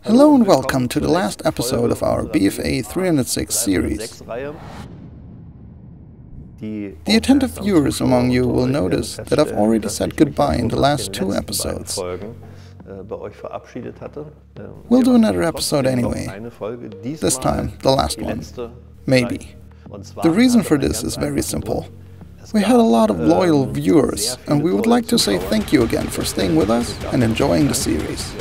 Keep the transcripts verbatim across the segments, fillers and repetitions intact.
Hello and welcome to the last episode of our B F A three oh six series. The attentive viewers among you will notice that I've already said goodbye in the last two episodes. We'll do another episode anyway, this time the last one, maybe. The reason for this is very simple. We had a lot of loyal viewers and we would like to say thank you again for staying with us and enjoying the series.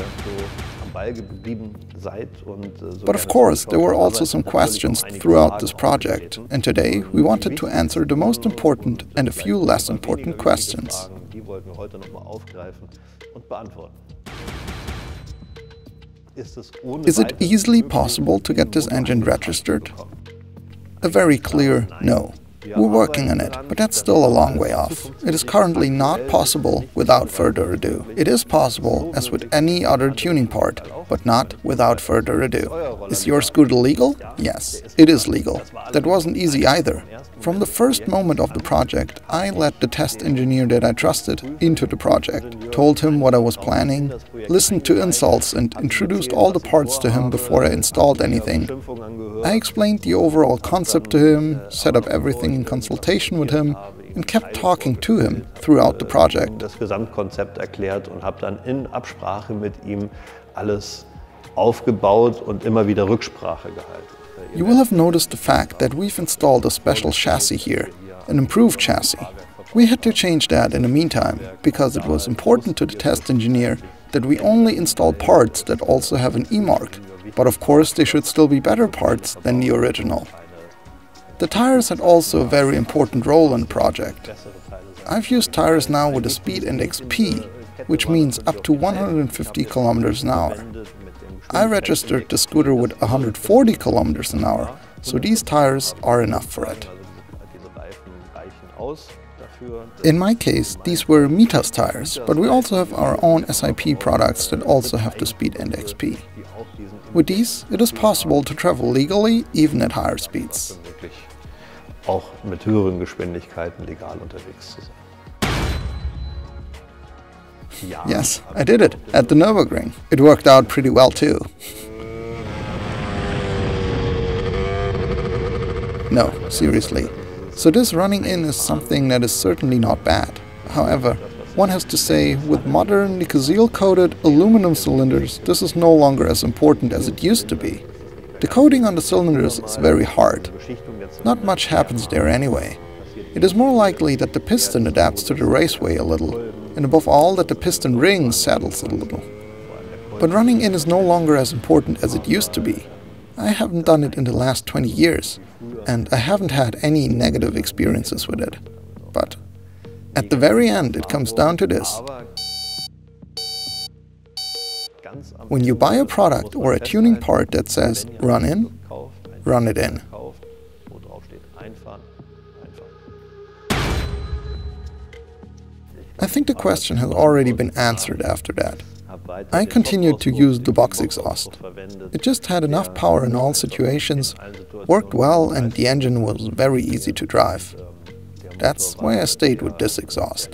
But of course, there were also some questions throughout this project, and today we wanted to answer the most important and a few less important questions. Is it easily possible to get this engine registered? A very clear no. We're working on it, but that's still a long way off. It is currently not possible without further ado. It is possible as with any other tuning part, but not without further ado. Is your scooter legal? Yes, it is legal. That wasn't easy either. From the first moment of the project, I let the test engineer that I trusted into the project, told him what I was planning, listened to insults and introduced all the parts to him before I installed anything. I explained the overall concept to him, set up everything in consultation with him and kept talking to him throughout the project. Das Gesamtkonzept erklärt und habe dann in Absprache mit ihm alles aufgebaut und immer wieder Rücksprache gehalten. You will have noticed the fact that we've installed a special chassis here, an improved chassis. We had to change that in the meantime, because it was important to the test engineer that we only install parts that also have an E mark, but of course they should still be better parts than the original. The tires had also a very important role in the project. I've used tires now with a speed index P, which means up to one hundred fifty kilometers an hour. I registered the scooter with one hundred forty kilometers an hour, so these tires are enough for it. In my case, these were Mitas tires, but we also have our own S I P products that also have the speed index P. With these, it is possible to travel legally, even at higher speeds. Auch mit höheren Geschwindigkeiten legal unterwegs zu sein. Yes, I did it at the Nürburgring. It worked out pretty well too. No, seriously. So this running in is something that is certainly not bad. However, one has to say, with modern Nicosil-coated aluminum cylinders, this is no longer as important as it used to be. The coating on the cylinders is very hard. Not much happens there anyway. It is more likely that the piston adapts to the raceway a little, and above all that the piston ring settles a little. But running in is no longer as important as it used to be. I haven't done it in the last twenty years, and I haven't had any negative experiences with it. But at the very end it comes down to this. When you buy a product or a tuning part that says run in, run it in. I think the question has already been answered after that. I continued to use the box exhaust. It just had enough power in all situations, worked well, and the engine was very easy to drive. That's why I stayed with this exhaust.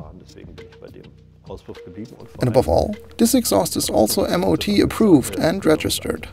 And above all, this exhaust is also M O T approved and registered.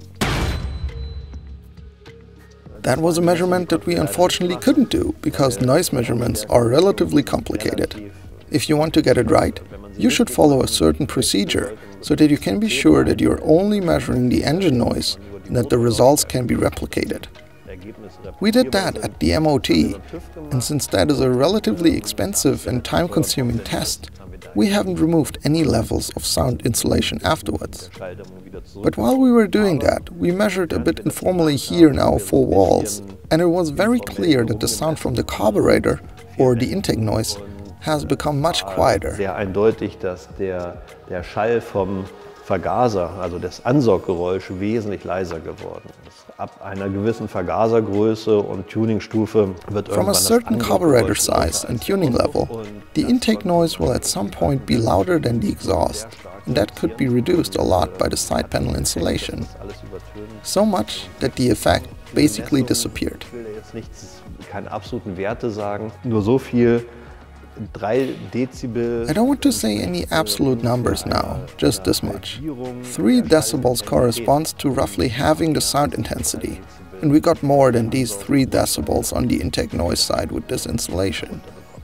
That was a measurement that we unfortunately couldn't do, because noise measurements are relatively complicated. If you want to get it right, you should follow a certain procedure, so that you can be sure that you're only measuring the engine noise and that the results can be replicated. We did that at the M O T, and since that is a relatively expensive and time-consuming test, we haven't removed any levels of sound insulation afterwards. But while we were doing that, we measured a bit informally here in our four walls, and it was very clear that the sound from the carburetor, or the intake noise, has become much quieter. Sehr eindeutig, dass der, der Schall vom Vergaser, also das Ansauggeräusch, wesentlich leiser geworden ist. Ab einer gewissen Vergasergröße und Tuningstufe wird From a certain carburetor size and tuning level, the intake noise will at some point be louder than the exhaust, and that could be reduced a lot by the side panel insulation. So much that the effect basically disappeared. Ich will jetzt nichts, keine absoluten Werte sagen, nur so viel, I don't want to say any absolute numbers now, just this much. Three decibels corresponds to roughly halving the sound intensity, and we got more than these three decibels on the intake noise side with this installation.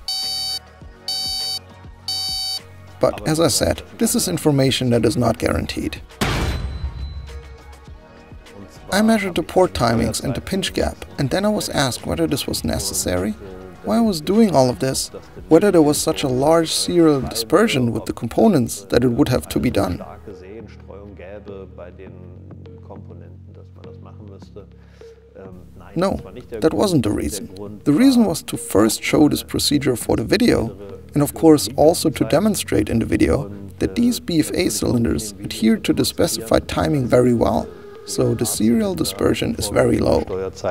But as I said, this is information that is not guaranteed. I measured the port timings and the pinch gap, and then I was asked whether this was necessary, why I was doing all of this, whether there was such a large serial dispersion with the components that it would have to be done. No, that wasn't the reason. The reason was to first show this procedure for the video, and of course also to demonstrate in the video that these B F A cylinders adhere to the specified timing very well. So the serial dispersion is very low.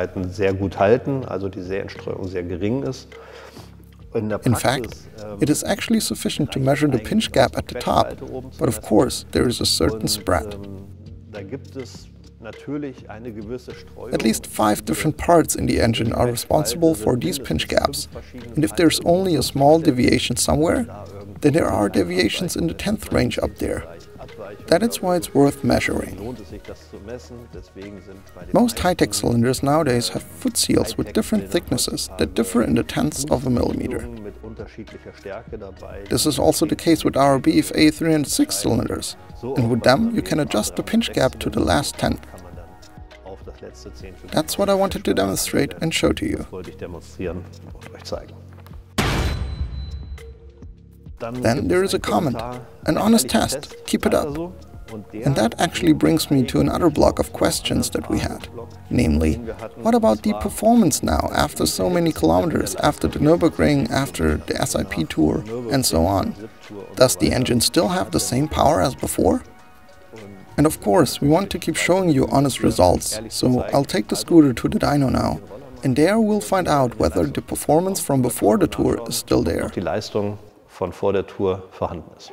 In fact, it is actually sufficient to measure the pinch gap at the top, but of course there is a certain spread. At least five different parts in the engine are responsible for these pinch gaps, and if there's only a small deviation somewhere, then there are deviations in the tenth range up there. That is why it's worth measuring. Most high-tech cylinders nowadays have foot seals with different thicknesses that differ in the tenths of a millimeter. This is also the case with our B F A three oh six cylinders, and with them you can adjust the pinch gap to the last tenth. That's what I wanted to demonstrate and show to you. Then there is a comment, an honest test, keep it up. And that actually brings me to another block of questions that we had. Namely, what about the performance now, after so many kilometers, after the Nürburgring, after the S I P tour, and so on? Does the engine still have the same power as before? And of course, we want to keep showing you honest results, so I'll take the scooter to the dyno now, and there we'll find out whether the performance from before the tour is still there. Von vor der Tour vorhanden ist.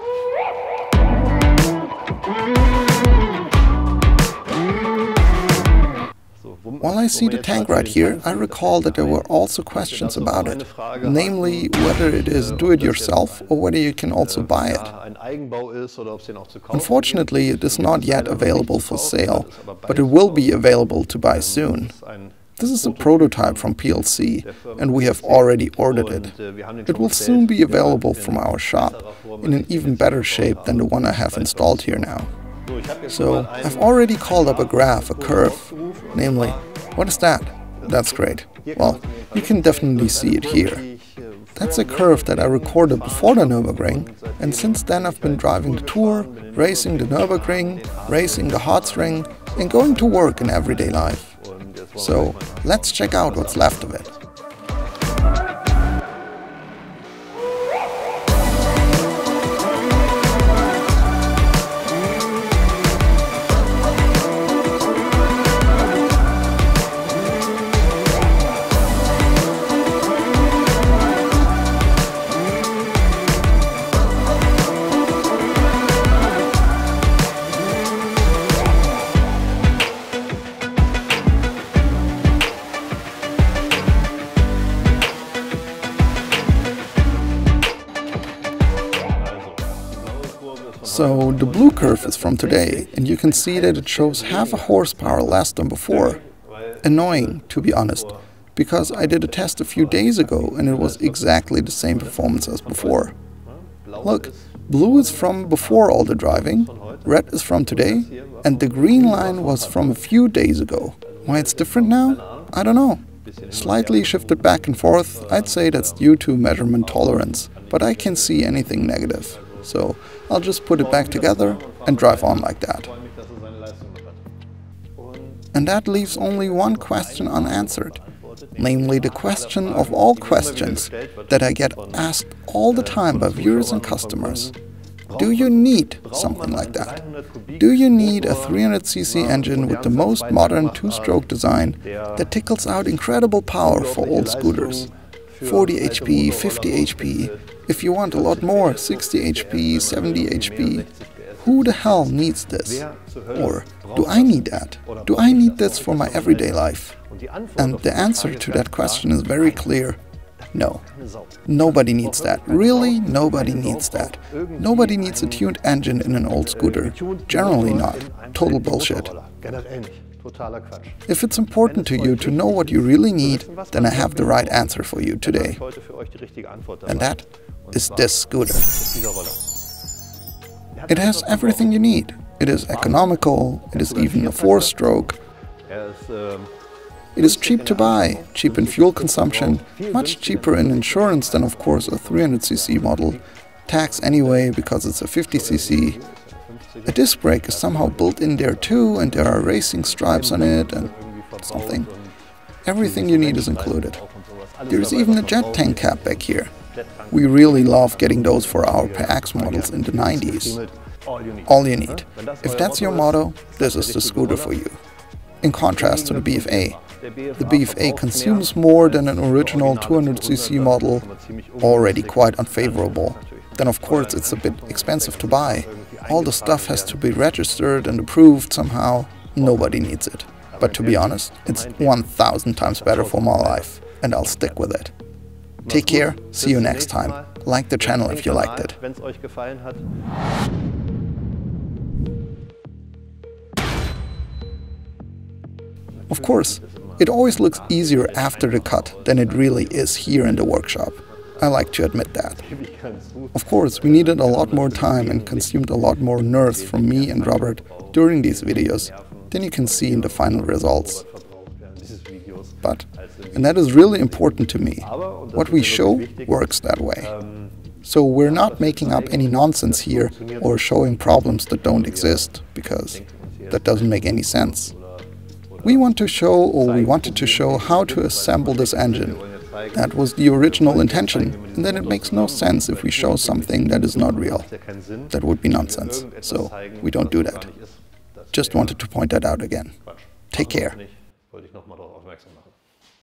While I see the tank right here, I recall that there were also questions about it, namely whether it is do-it-yourself or whether you can also buy it. Unfortunately, it is not yet available for sale, but it will be available to buy soon. This is a prototype from P L C, and we have already ordered it. It will soon be available from our shop, in an even better shape than the one I have installed here now. So, I've already called up a graph, a curve, namely, what is that? That's great. Well, you can definitely see it here. That's a curve that I recorded before the Nürburgring, and since then I've been driving the tour, racing the Nürburgring, racing the Harz-Ring, and going to work in everyday life. So, let's check out what's left of it. So the blue curve is from today, and you can see that it shows half a horsepower less than before. Annoying, to be honest, because I did a test a few days ago and it was exactly the same performance as before. Look, blue is from before all the driving, red is from today, and the green line was from a few days ago. Why it's different now? I don't know. Slightly shifted back and forth, I'd say that's due to measurement tolerance, but I can't see anything negative. So I'll just put it back together and drive on like that. And that leaves only one question unanswered, namely the question of all questions that I get asked all the time by viewers and customers. Do you need something like that? Do you need a three hundred c c engine with the most modern two-stroke design that tickles out incredible power for old scooters? forty H P, fifty H P, if you want a lot more, sixty H P, seventy H P. Who the hell needs this? Or do I need that? Do I need this for my everyday life? And the answer to that question is very clear. No. Nobody needs that. Really, nobody needs that. Nobody needs a tuned engine in an old scooter. Generally not. Total bullshit. If it's important to you to know what you really need, then I have the right answer for you today. And that is this scooter. It has everything you need. It is economical, it is even a four-stroke. It is cheap to buy, cheap in fuel consumption, much cheaper in insurance than of course a three hundred c c model, tax anyway because it's a fifty c c. A disc brake is somehow built in there too, and there are racing stripes on it and something. Everything you need is included. There is even a jet tank cap back here. We really love getting those for our P X models in the nineties. All you need. If that's your motto, this is the scooter for you. In contrast to the B F A. The B F A consumes more than an original two hundred c c model, already quite unfavorable. Then of course it's a bit expensive to buy. All the stuff has to be registered and approved somehow. Nobody needs it. But to be honest, it's one thousand times better for my life, and I'll stick with it. Take care, see you next time. Like the channel if you liked it. Of course, it always looks easier after the cut than it really is here in the workshop. I like to admit that. Of course, we needed a lot more time and consumed a lot more nerves from me and Robert during these videos than you can see in the final results. But, and that is really important to me, what we show works that way. So we're not making up any nonsense here or showing problems that don't exist, because that doesn't make any sense. We want to show, or we wanted to show, how to assemble this engine. That was the original intention, and then it makes no sense if we show something that is not real. That would be nonsense, so we don't do that. Just wanted to point that out again. Take care.